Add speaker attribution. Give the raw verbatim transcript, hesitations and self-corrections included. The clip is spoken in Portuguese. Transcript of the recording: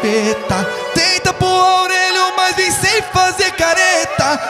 Speaker 1: capeta. Tenta pôr a orelha, mas vem sem fazer careta.